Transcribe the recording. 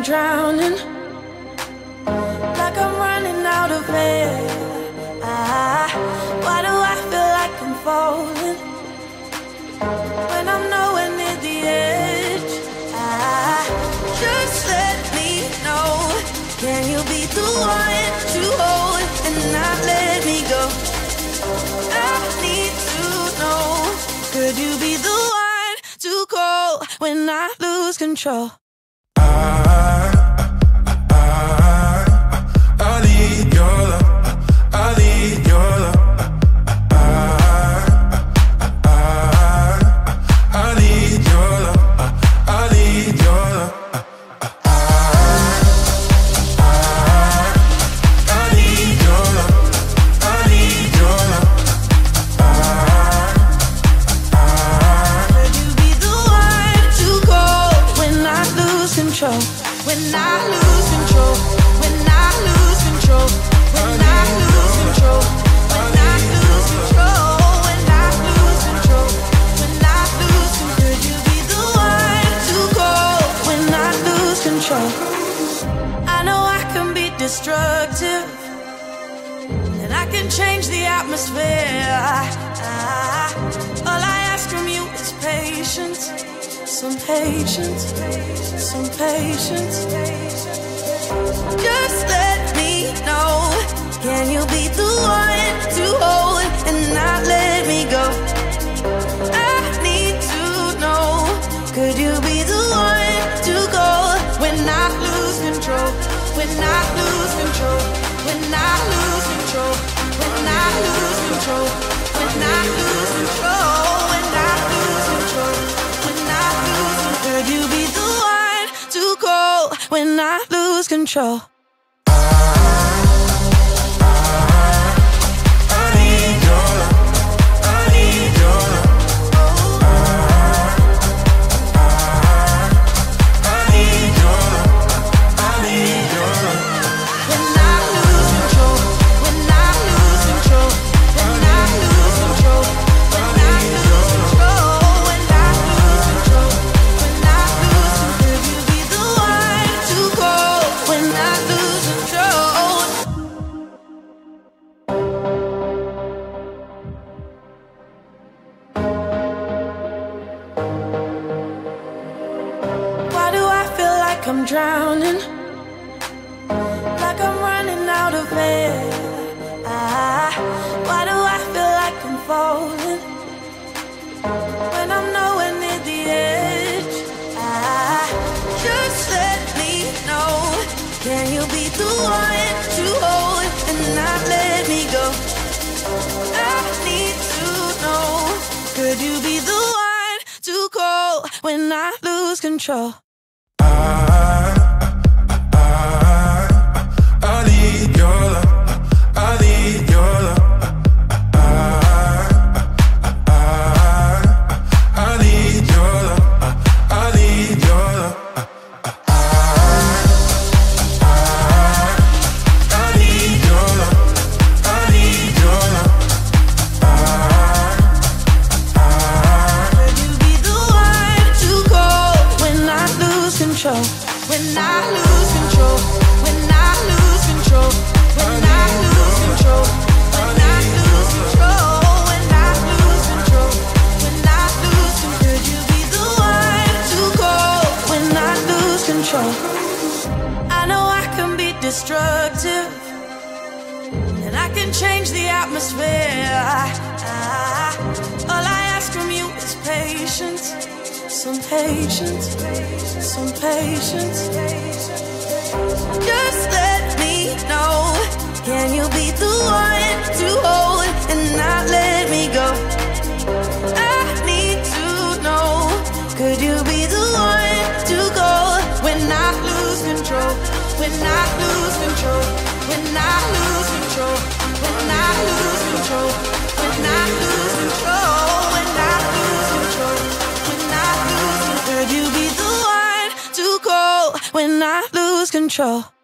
drowning, like I'm running out of air. Why do I feel like I'm falling when I'm nowhere near the edge? Just let me know, can you be the one to hold and not let me go? I need to know, could you be the one to call when I lose control? I need your love. I need your love. I need your love. I need your love. I need your love. I need your love. Could you be the one to call when I lose control? When I lose control. When I lose control. When I lose control. When I lose control. When I lose control. When I lose control. Could you be the one to call when I lose control? I know I can be destructive, and I can change the atmosphere. All I ask from you is patience, some patience, some patience. Just let me know, can you be the one to hold and not let me go? I need to know, could you be the one to go when I lose control? When I lose control. When I lose control. When I lose control. When I lose control. When I lose control. When I lose control. Could you be the one to call when I lose control? I'm drowning, like I'm running out of air. Why do I feel like I'm falling when I'm nowhere near the edge? Just let me know, can you be the one to hold and not let me go? I need to know, could you be the one to call when I lose control? I need your love. I need your love. I need your love. I need your love. I need your love. I need your love. Could you be the one to call when I lose control? When I lose control. When I lose control. When I lose control. When I lose control. When I lose control. When I lose control. Could you be the one to call when I lose control? I know I can be destructive, and I can change the atmosphere. All I ask from you is patience, some patience, some patience. Just let me know, can you be the one to hold and not let me go? I need to know, could you be the one to go when I lose control? When I lose control. When I lose control. When I lose control. When I lose control. When I lose control. When I lose control. Could you be the one to call when I lose control?